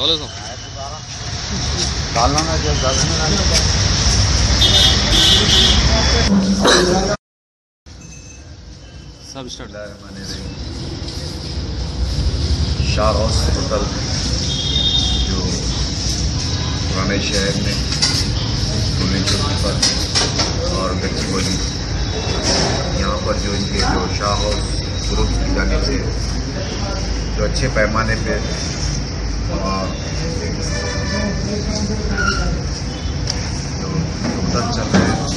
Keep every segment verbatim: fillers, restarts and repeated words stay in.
सब start. Shah house hotel जो पुराने शहर में पुणे चौक पर और गच्चीबोली, यहाँ पर जो इनके जो शाह हाउस ग्रुप की जाने से जो अच्छे पैमाने पे और जो होटल चल रहे हैं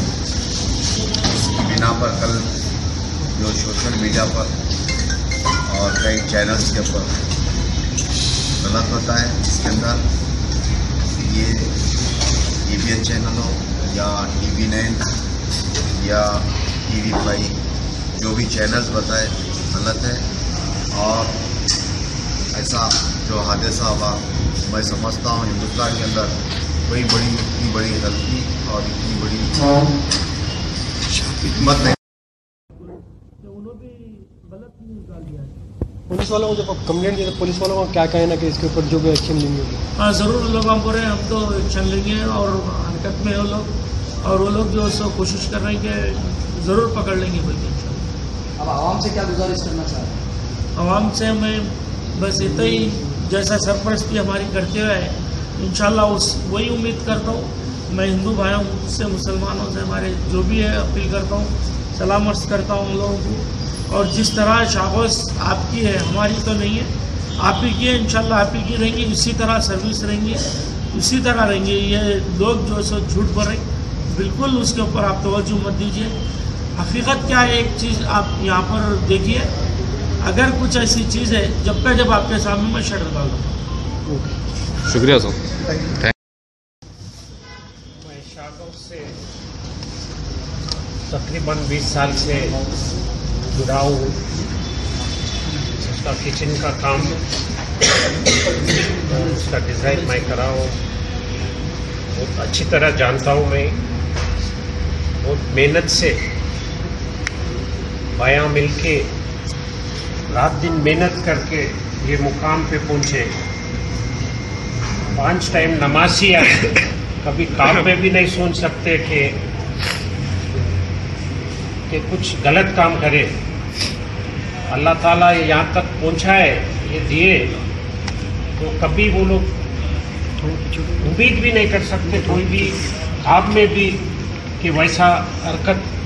उसकी बिना पर कल जो सोशल मीडिया पर और कई चैनल्स के ऊपर गलत होता है, इसके अंदर ये ई बी एन चैनल हो या टी वी नाइन या टी वी फाइव जो भी चैनल्स बताए गलत है। और ऐसा जो हादसा हुआ मैं समझता हूँ हिंदुस्तान के अंदर कोई बड़ी इतनी बड़ी गलती और इतनी बड़ी हिम्मत नहीं। पुलिस वालों को जब कंप्लेंट दिया तो पुलिस वालों का क्या कहना कि इसके ऊपर जो भी एक्शन लेंगे? हाँ ज़रूर लोग हम बोल रहे हैं, हम तो एक्शन लेंगे और हरकत में है वो लोग, और वो लोग जो सो कोशिश कर रहे हैं कि ज़रूर पकड़ लेंगे बोल के। अब आवाम से क्या गुजारिश करना चाह रहे हैं? आवाम से मैं बस इतना ही, जैसा सरपरस्ती हमारी करते हुए है इंशाल्लाह उस वही उम्मीद करता हूँ। मैं हिंदू भाइयों से मुसलमानों से हमारे जो भी है अपील करता हूँ, सलाम अर्ज़ करता हूँ उन लोगों को। और जिस तरह शाह हाउस आपकी है, हमारी तो नहीं है, आप ही की है, इंशाल्लाह आप ही की रहेंगी, इसी तरह सर्विस रहेंगी, इसी तरह रहेंगे। ये लोग जो सो झूठ बोल रहे हैं, बिल्कुल उसके ऊपर आप तवज्जो मत दीजिए। हकीकत क्या है, एक चीज़ आप यहाँ पर देखिए, अगर कुछ ऐसी चीज़ है जब का जब आपके सामने मैं शटर डाल दूँगा। शुक्रिया सर। मैं शाह हाउस से तकरीबन बीस साल से जुड़ा हूँ। उसका किचन का काम, उसका डिज़ाइन मैं करा हूँ, बहुत अच्छी तरह जानता हूँ। मैं बहुत मेहनत से भाइयाँ मिलके रात दिन मेहनत करके ये मुकाम पे पहुँचे। पांच टाइम नमाज़ी आए, कभी काम में भी नहीं सोच सकते कि कि कुछ गलत काम करे। अल्लाह ताला ये यहाँ तक पहुँचाए, ये दिए, तो कभी वो लोग उम्मीद भी नहीं कर सकते कोई भी आप में भी कि वैसा हरकत